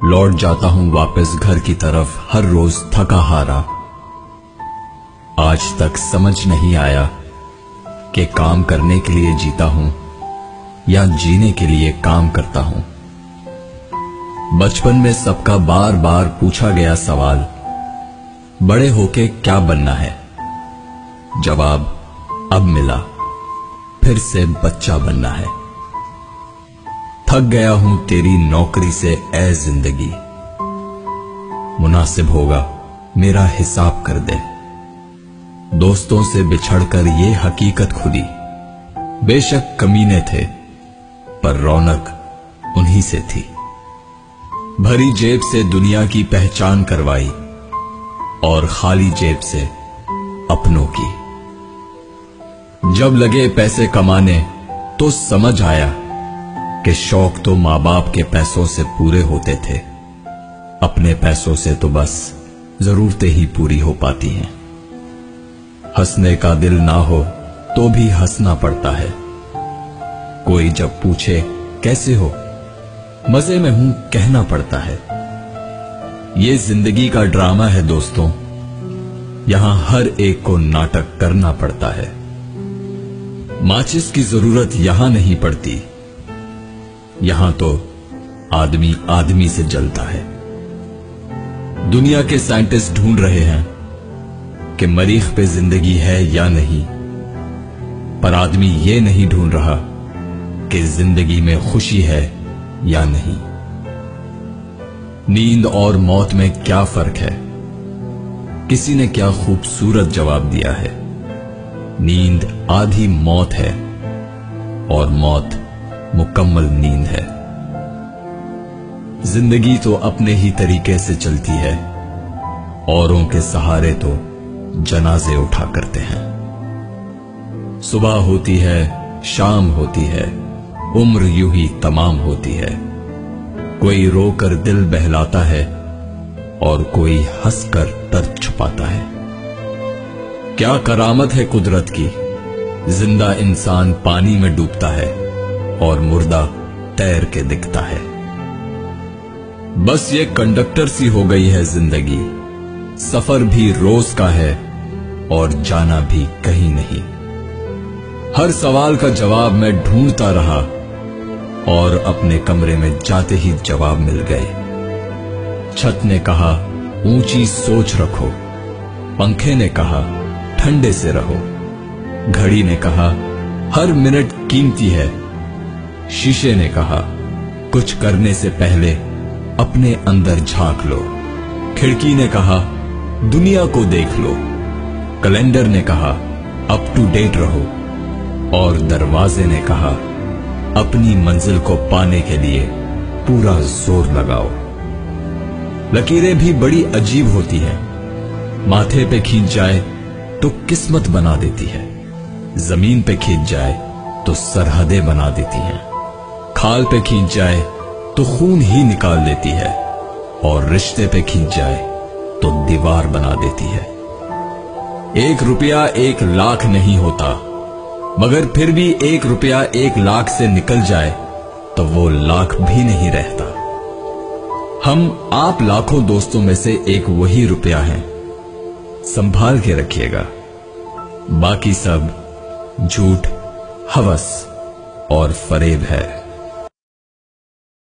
लौट जाता हूं वापस घर की तरफ हर रोज थका हारा। आज तक समझ नहीं आया कि काम करने के लिए जीता हूं या जीने के लिए काम करता हूं। बचपन में सबका बार बार पूछा गया सवाल, बड़े होके क्या बनना है? जवाब अब मिला, फिर से बच्चा बनना है। थक गया हूं तेरी नौकरी से ऐ जिंदगी, मुनासिब होगा मेरा हिसाब कर दे। दोस्तों से बिछड़कर ये हकीकत खुली, बेशक कमीने थे पर रौनक उन्हीं से थी। भरी जेब से दुनिया की पहचान करवाई और खाली जेब से अपनों की। जब लगे पैसे कमाने तो समझ आया कि शौक तो मां बाप के पैसों से पूरे होते थे, अपने पैसों से तो बस जरूरतें ही पूरी हो पाती हैं। हंसने का दिल ना हो तो भी हंसना पड़ता है। कोई जब पूछे कैसे हो, मजे में हूं कहना पड़ता है। ये जिंदगी का ड्रामा है दोस्तों, यहां हर एक को नाटक करना पड़ता है। माचिस की जरूरत यहां नहीं पड़ती, यहां तो आदमी आदमी से जलता है। दुनिया के साइंटिस्ट ढूंढ रहे हैं कि मरीख पे जिंदगी है या नहीं, पर आदमी ये नहीं ढूंढ रहा कि जिंदगी में खुशी है या नहीं। नींद और मौत में क्या फर्क है? किसी ने क्या खूबसूरत जवाब दिया है, नींद आधी मौत है और मौत मुकम्मल नींद है। जिंदगी तो अपने ही तरीके से चलती है, औरों के सहारे तो जनाजे उठा करते हैं। सुबह होती है, शाम होती है, उम्र यूं ही तमाम होती है। कोई रोकर दिल बहलाता है और कोई हंसकर दर्द छुपाता है। क्या करामत है कुदरत की, जिंदा इंसान पानी में डूबता है और मुर्दा तैर के दिखता है। बस ये कंडक्टर सी हो गई है जिंदगी, सफर भी रोज का है और जाना भी कहीं नहीं। हर सवाल का जवाब मैं ढूंढता रहा और अपने कमरे में जाते ही जवाब मिल गए। छत ने कहा ऊंची सोच रखो, पंखे ने कहा ठंडे से रहो, घड़ी ने कहा हर मिनट कीमती है, शीशे ने कहा कुछ करने से पहले अपने अंदर झांक लो, खिड़की ने कहा दुनिया को देख लो, कैलेंडर ने कहा अप टू डेट रहो और दरवाजे ने कहा अपनी मंजिल को पाने के लिए पूरा जोर लगाओ। लकीरें भी बड़ी अजीब होती हैं, माथे पे खींच जाए तो किस्मत बना देती है, जमीन पे खींच जाए तो सरहदें बना देती हैं, खाल पे खींच जाए तो खून ही निकाल देती है और रिश्ते पे खींच जाए तो दीवार बना देती है। 1 रुपया 1 लाख नहीं होता, मगर फिर भी 1 रुपया 1 लाख से निकल जाए तो वो लाख भी नहीं रहता। हम आप लाखों दोस्तों में से एक वही रुपया है, संभाल के रखिएगा। बाकी सब झूठ, हवस और फरेब है।